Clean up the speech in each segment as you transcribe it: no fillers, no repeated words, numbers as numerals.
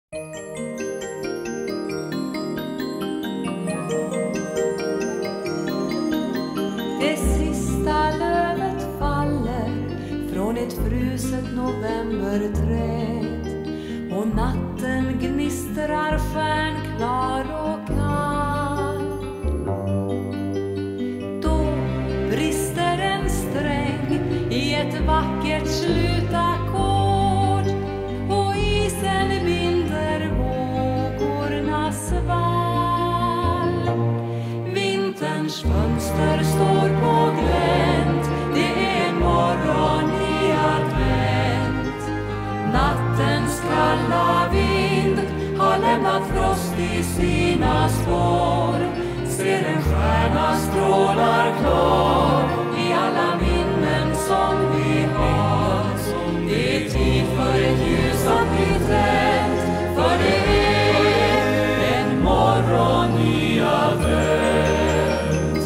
Det sista lövet faller från ett fruset novemberträd och natten gnistrar stjärnklar och kall. Då brister en sträng i ett vackert slutackord och isen binder vågornas vall. Vinterns fönster står på glänt, det är morgon i advent. Nattens kalla vind har lämnat frost i sina spår. Ser en stjärna strålar klar i alla minnen som vi har. Det är tid för ett ljus att bli tänt, för det är en morgon i advent.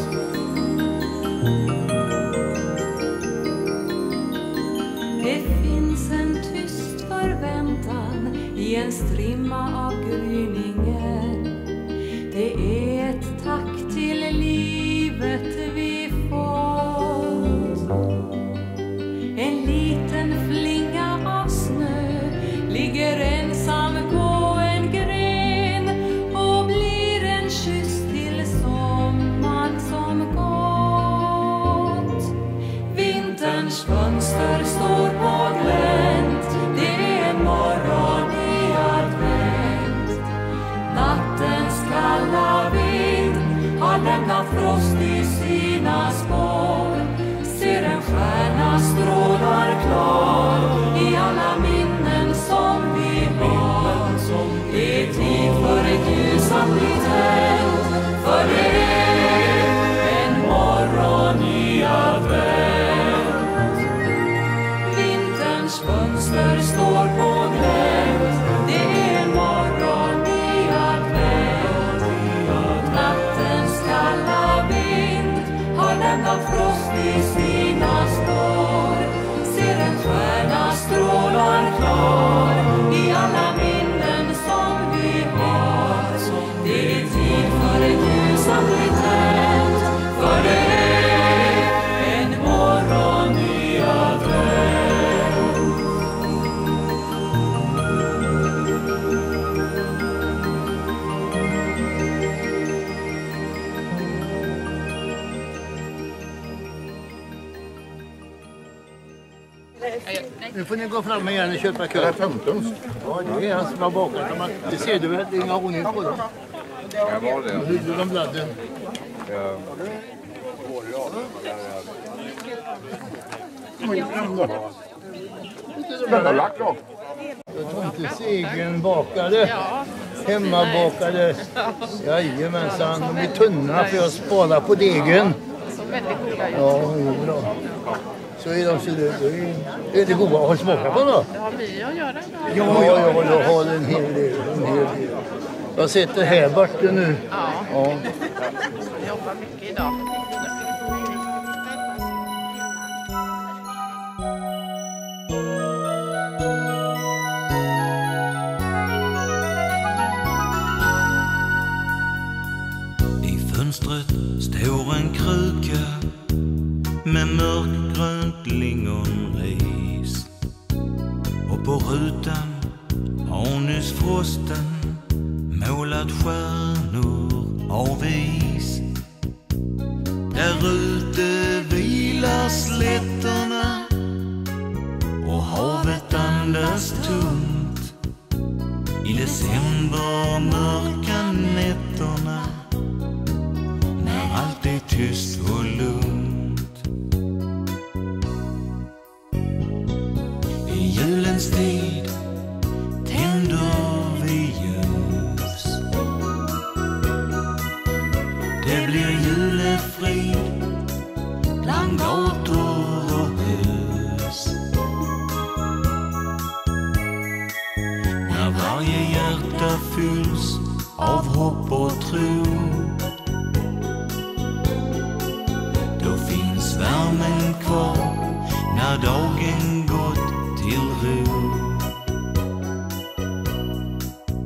Det finns en tyst förväntan i en strimma av gryningen. Det är ett tack till livet vi fått. En liten flinga av snö ligger ensam på en gren och blir en kyss till sommaren som gått. Vinterns fönster står på glänt, det är morgon i advent. Nattens kalla vind har lämnat frost i sina spår. Ser en stjärna strålar klar i alla minnen som vi har. Det är tid för ett ljus att bli tänt, för det är en morgon i advent. Vinterns fönster står på glänt, det är morgon i advent. Nattens kalla vind har lämnat frost i sina spår. Ser en stjärna strålar klar i alla minnen som vi har. Det är tid för ett ljus att bli tänt, för det är en morgon i advent. Nu får ni gå fram igen och köpa kö. Det är 15. Ja, det är han som har bakat dem. Det ser du väl, det är inga ordning på dem. Ja, var det. Hur du de bladden? Ja. Den har lagt dem. Tomtesegen bakade. Hemmabakade. Jajamensan, de är tunna för jag sparar på degen. Ja, det är bra. Så är de så är det goda att smaka på då? Det har vi att göra. Ja, jag har en hel del. Jag sitter här borta nu. Ja. Ja. Jag jobbar mycket idag. I fönstret står en kruka med mörkgrönt lingonris. Och på rutan har nyss frosten målat stjärnor av is. Där ute vilar slätterna och havet andas tungt. I december mörka nätterna när allt är tyst och lugnt. I julens tid tänder vi ljus. Det blir julefrid bland gator och hus. När varje hjärta fylls av hopp och tro, då finns värmen kvar när dagen gått till ro.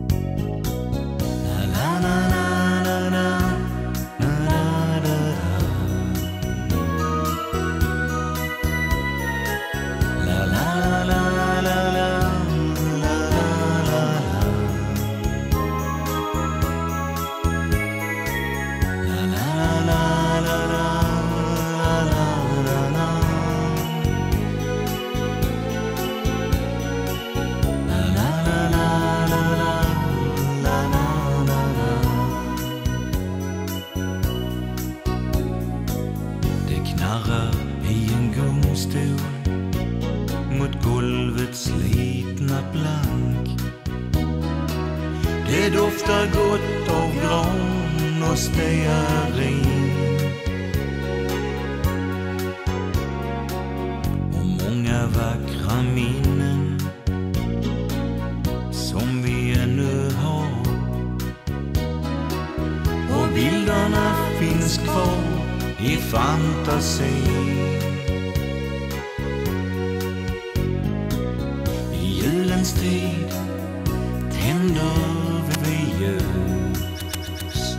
Det doftar gott av gran och stearin. Och många vackra minnen som vi ännu har. Och bilderna finns kvar i fantasin. I julens tid tänder vi ljus.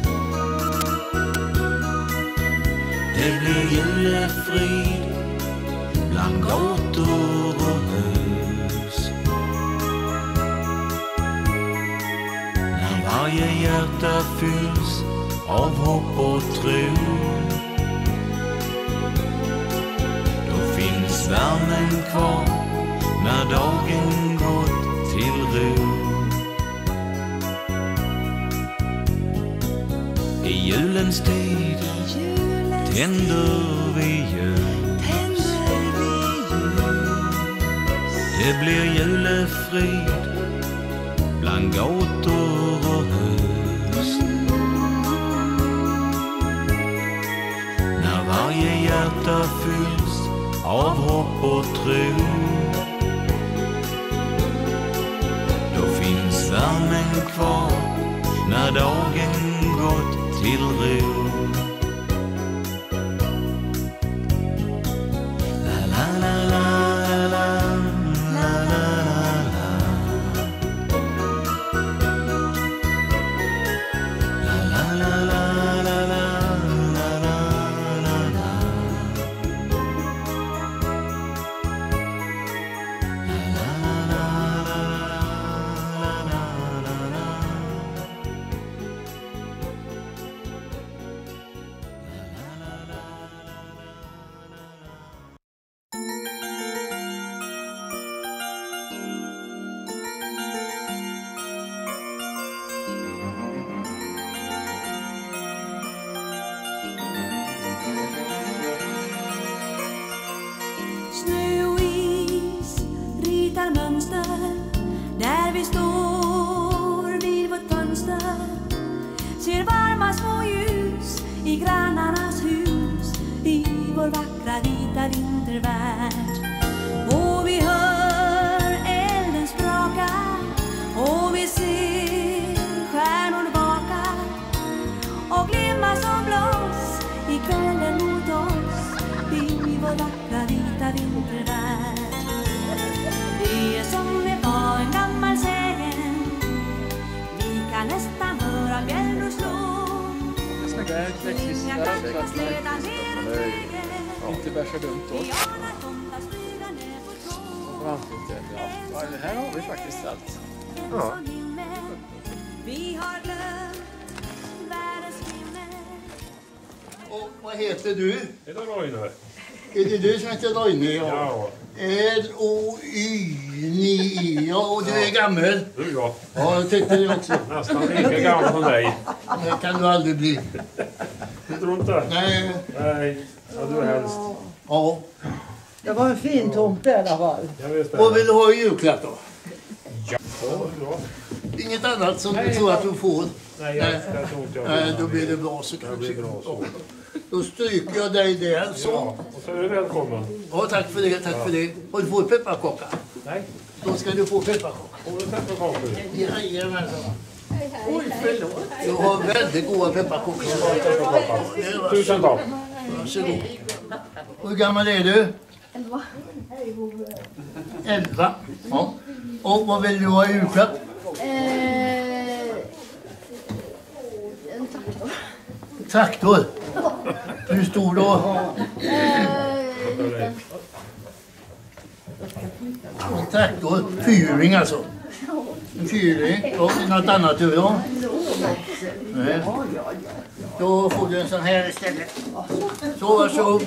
Det blir julefrid bland gator och hus. När varje hjärta fylls av hopp och tro, då finns värmen kvar när dagen gått till ro. I julens tid tänder vi ljus. Det blir julefrid bland gator och hus. När varje hjärta fylls av hopp och tro, då finns värmen kvar när dagen gått till ro. La la la la la la la la. La la la la la la la la. Snö och is ritar mönster där vi står vid vårt fönster. Ser varma små ljus i grannarnas hus i vår vackra vita vintervärld. Och vi hör elden spraka och vi ser stjärnor vaka och glimma som blås i kvällen mot oss i vår vackra vita vintervärld. Det är som det var en gammal sägen, vi kan nästan höra bjällror slå. Inga kanske kan släda ner en vägen, Inte värsta dumt då. vi anar tomtar flyga ner på tå. Ja, det här har vi faktiskt allt. En sån himmel, vi har glömt världens himmel. Och vad heter du? Är det Roine? Är det du som heter Roine? Ja. R-O-Y-N-I. Ja, och du är gammal. Du ja. Ja, jag tyckte det också. Nästan lika gammal som dig. Det kan du aldrig bli. Du tror inte? Nej. Nej. Ja, du är helst. Ja. Det var en fin tomte i alla fall. Jag vet Vad vill du ha i julklapp då? Ja, bra. Inget annat som du tror att du får? Nej, jag tror inte jag vill. Nej, då blir det bra så Det kanske. blir bra så. Då stryker jag dig där så. Ja, och så är du välkommen. Ja, tack för det, tack för det. Har du fått pepparkaka? Nej. Då ska du få pepparkaka. Får du pepparkakor? Jajamensan. Oj, förlåt. Du har väldigt goda pepparkakor. Tusen tack. Varsågod. Hur gammal är du? 11. Ja. Och vad vill du ha i julklapp? En traktor. Traktor. Hur stor då? En traktor. Fyrhjuling alltså. En fyrhjuling. Och något annat du då? Nej. Då får du en sån här istället. Så varsågod.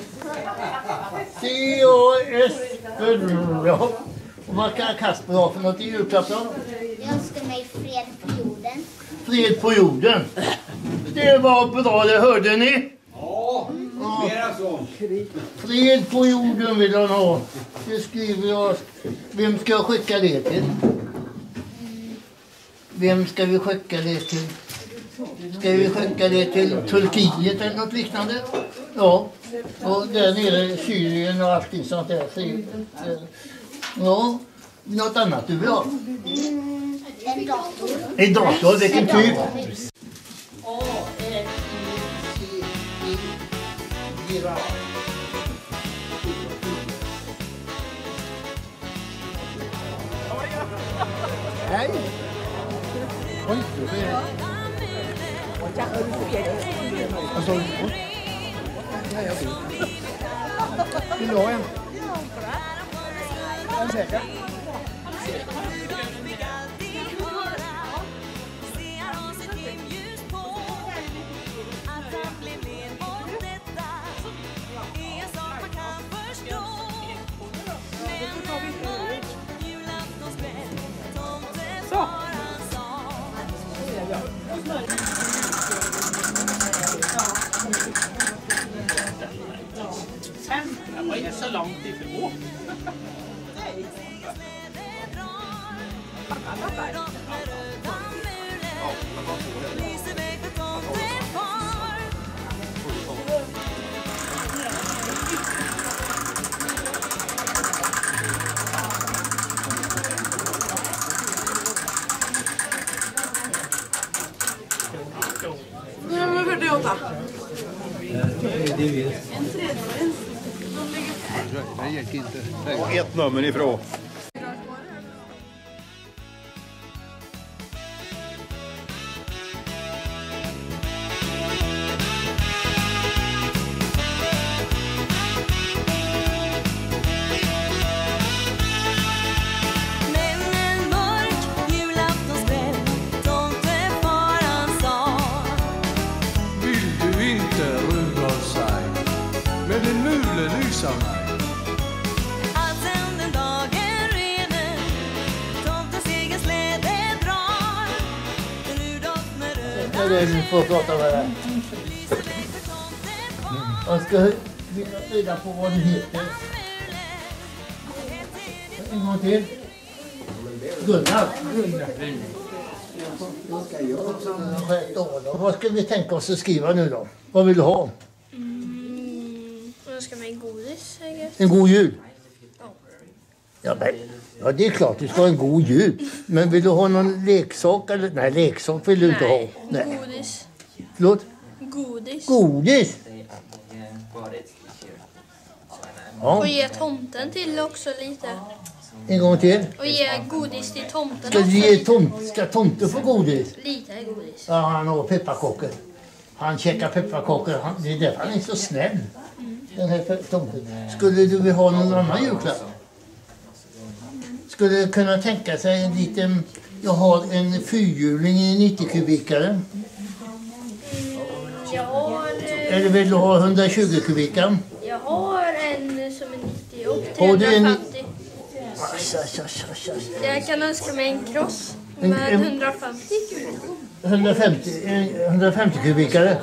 C-A-S. Ja. Och vad kan Kasper ha för något i julklapp då? Jag önskar mig fred på jorden. Fred på jorden. Det var bra, det hörde ni? Ja, mera sånt. Fred på jorden vill han ha. Det skriver jag. Vem ska jag skicka det till? Vem ska vi skicka det till? Ska vi skicka det till Turkiet eller något liknande? Ja, och där nere Syrien och allting sånt där. Ja, något annat du vill ha? En dator. En dator, vilken typ? Hej! Oj, det är... Vad sa du? Nej, jag vill. Vill du ha en? Är du säker? Så. Det var inte så långt ifrån. Nummer 48. Det gick inte. Det var ett nummer ifrån. Vi får prata med dig. Jag ska reda på vad du heter. En gång till. Gunnar. Vad ska vi tänka oss att skriva nu då? Vad vill du ha? Jag ska med godis. En god jul? Ja, men, ja, det är klart du ska ha en god jul. Men vill du ha någon leksak? Eller? Nej, leksak vill du inte ha. Nej. Godis. Förlåt? Godis. Godis? Ja. Och ge tomten till också lite. En gång till. Och ge godis till tomten Ska också. du ge ska tomten få godis? Lite godis. Ja, han har pepparkakor. Han käkar pepparkakor. Det är därför han är så snäll. Den här tomten. Skulle du vilja ha någon annan julklapp? Skulle du kunna tänka sig en liten... Jag har en fyrhjuling i 90-kubikare. Jag har... Eller vill du ha 120 kubikar? Jag har en som är 90 och Har du en- 350. Jag kan önska mig en cross med 150 kubikar. 150 kubikare.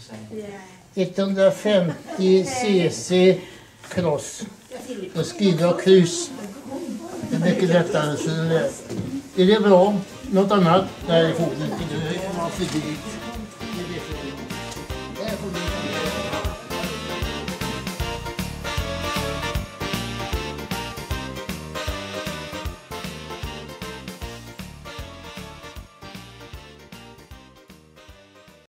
150 cc cross. Då skriver jag kryss. Det är mycket lättare. Så är det bra? Något annat? Nej, det får du inte. Det är för dyrt.